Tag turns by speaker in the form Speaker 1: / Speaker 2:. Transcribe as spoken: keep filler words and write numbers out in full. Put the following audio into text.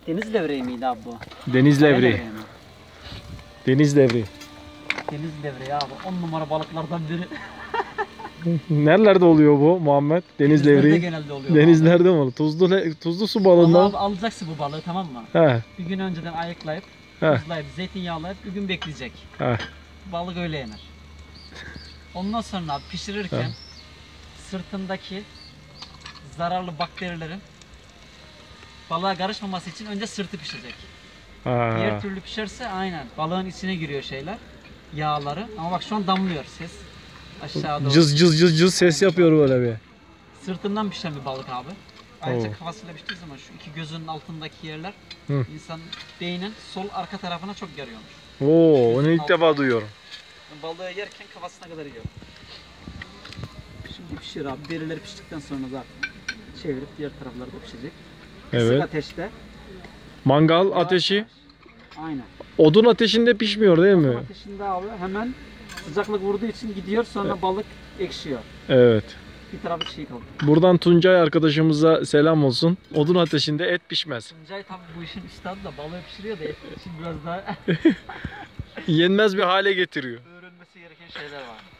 Speaker 1: Deniz levreği miydi abi bu?
Speaker 2: Deniz
Speaker 1: Kaya
Speaker 2: levreği.
Speaker 1: levreği mi?
Speaker 2: Deniz levreği.
Speaker 1: Deniz levreği abi. On numara balıklardan biri.
Speaker 2: Nerelerde oluyor bu Muhammed? Deniz
Speaker 1: Denizlerde
Speaker 2: levreği.
Speaker 1: genelde oluyor.
Speaker 2: Denizlerde mi oluyor? Tuzlu, le- tuzlu su balığından.
Speaker 1: Vallahi abi alacaksın bu balığı, tamam mı?
Speaker 2: He.
Speaker 1: Bir gün önceden ayıklayıp,
Speaker 2: He.
Speaker 1: tuzlayıp, zeytinyağlayıp bir gün bekleyecek.
Speaker 2: He.
Speaker 1: Balık öyle yenir. Ondan sonra abi pişirirken
Speaker 2: He.
Speaker 1: sırtındaki zararlı bakterilerin balığa karışmaması için önce sırtı pişecek.
Speaker 2: Ha.
Speaker 1: Diğer türlü pişerse aynen balığın içine giriyor şeyler, yağları. Ama bak şu an damlıyor ses aşağı doğru.
Speaker 2: Cız cız cız cız ses yapıyor böyle bir.
Speaker 1: Sırtından pişen bir balık abi. Ayrıca
Speaker 2: Oo.
Speaker 1: kafasıyla piştiği zaman şu iki gözünün altındaki yerler
Speaker 2: Hı.
Speaker 1: insan beynin sol arka tarafına çok yarıyormuş.
Speaker 2: Oo, onu ilk defa duyuyorum.
Speaker 1: Ben balığı yerken kafasına kadar yiyor. Şimdi pişir abi. Derileri piştikten sonra zaten çevirip diğer tarafları da pişecek. Kısık
Speaker 2: Evet.
Speaker 1: ateşte.
Speaker 2: Mangal
Speaker 1: yavaş
Speaker 2: ateşi.
Speaker 1: yavaş. Aynen.
Speaker 2: Odun ateşinde pişmiyor değil mi?
Speaker 1: Ateşinde abi hemen sıcaklık vurduğu için gidiyor, sonra balık ekşiyor.
Speaker 2: Evet.
Speaker 1: Bir tarafı çiğ kalıyor.
Speaker 2: Buradan Tuncay arkadaşımıza selam olsun. Odun ateşinde et pişmez.
Speaker 1: Tuncay tabi bu işin üstadı da balığı pişiriyor da et için biraz daha
Speaker 2: Yenmez bir hale getiriyor.
Speaker 1: öğrenmesi gereken şeyler var.